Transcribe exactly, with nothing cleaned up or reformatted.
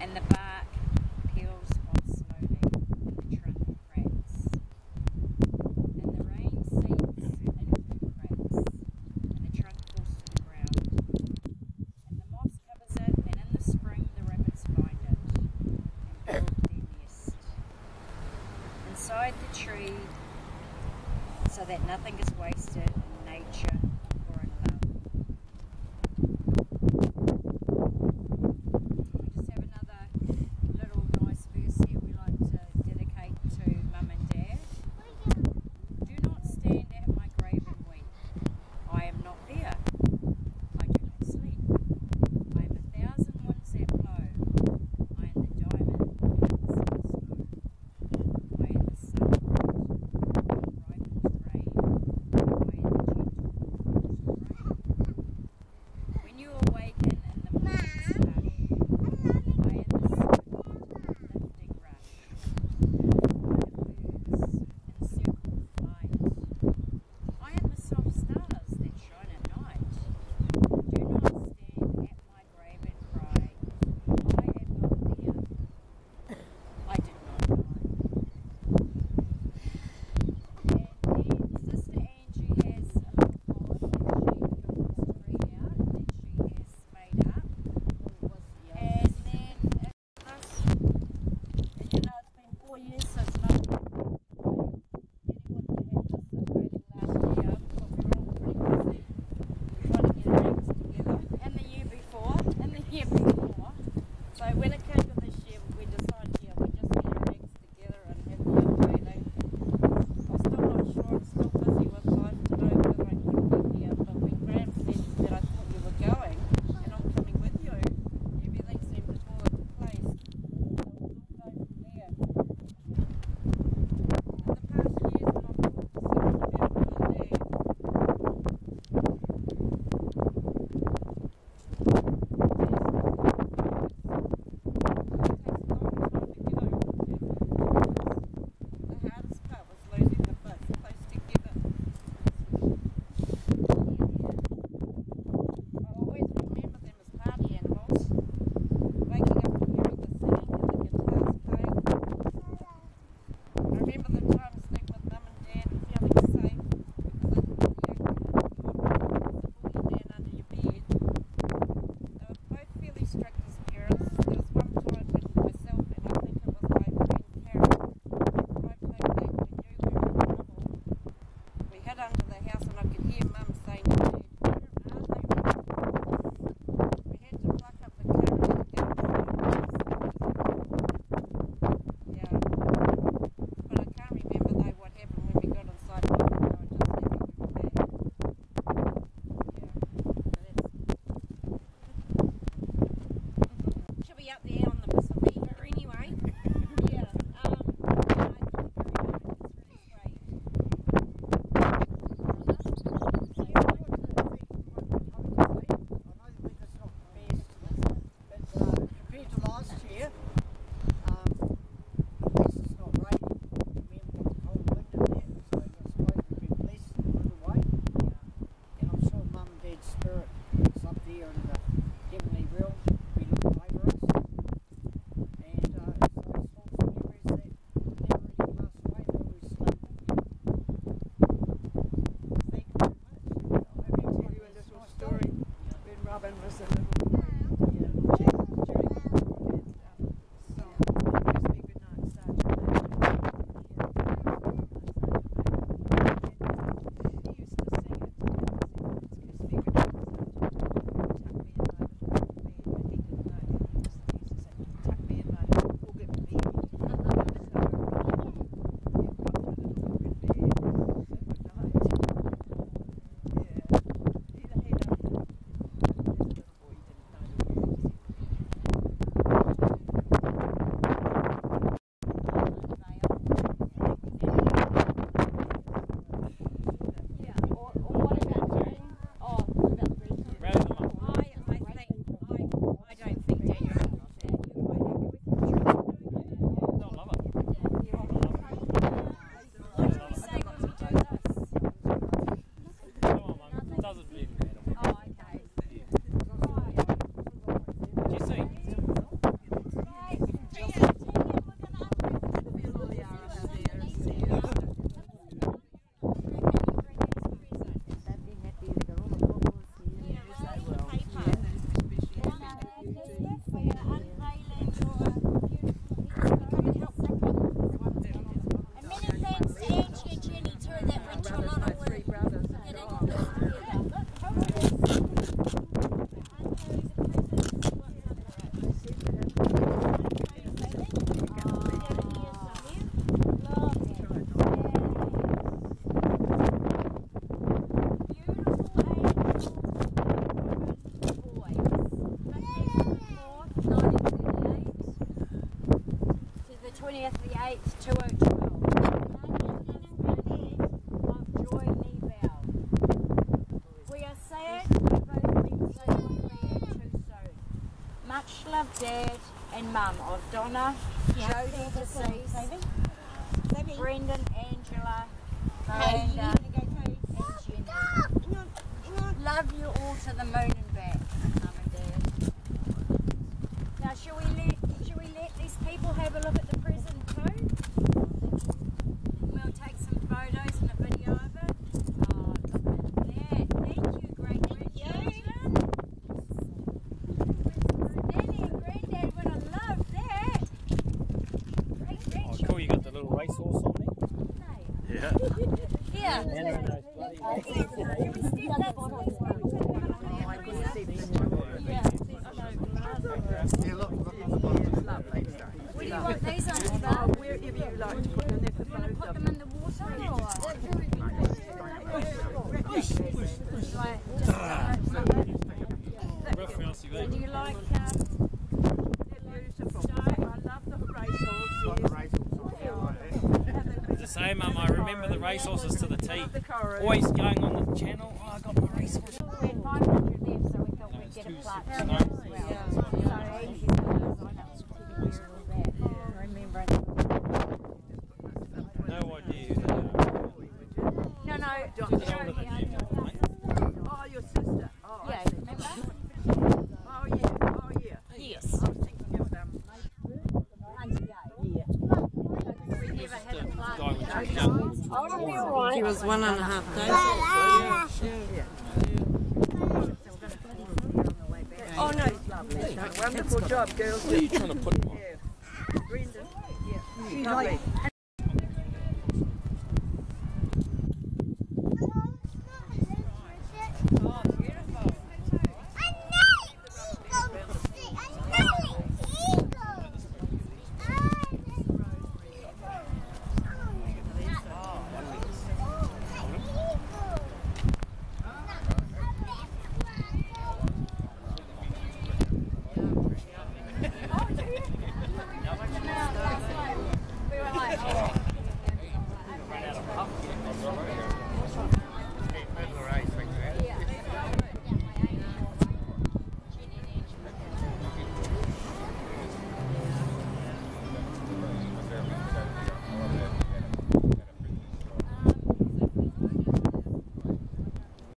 and the bark peels off slowly and the trunk cracks. And the rain seeps into cracks and the trunk falls to the ground. And the moss covers it, and in the spring the rabbits find it and build their nest inside the tree, so that nothing is wasted in nature or in love. We just have another little nice verse here we like to dedicate to Mum and Dad. Do not stand at my grave and weep. I am not there. I do not sleep. I am a thousand winds that blow. I am the diamond that the sun snow. I am the sun that ripens rain. eighth, two oh twelve. Of Joy Nebel. We are sad, we both think so will be here too soon. Much love, Dad and Mum, of Donna, Jodie deceased, Brendan, Angela, Miranda, and Jenny. Love you all to the moon and back, Mum and Dad. Now, shall we let shall we let these people have a look at the present too? We'll take some photos and a video of it. Oh, look at that! Thank you, great grandchildren. Nanny and Granddad would have loved that. Great Oh, cool! You got the little racehorse on there. Yeah. Yeah. Can we step that one? Yeah, look, look on the bottom. Lovely. Where do you want these on, Bob? Wherever you like to put them there for You want to put photos. them in the water or? Like, Real fancy, do mate. you like um, They're beautiful. I love the racehorse. It's the same, Mum. I remember the racehorses to the T. The chorus. Always going on the channel. Oh, I got my racehorse. we had five hundred left, so we thought we'd get a plaque as well. So Angie knows I know to wear all that. Remember it. No idea who they are. No, no. Just older than you, mate. Oh, your sister. Oh, I Yeah, see. remember? Oh, yeah. Oh, yeah. Yes. I was thinking of them. Yeah. We never had a plaque. Guy with two guns. Oh, it'll be alright. She was one and a half days. Oh, no. Lovely. Wonderful job, girls. What are you trying to put them on? Yeah. Brendan. Yeah. Lovely.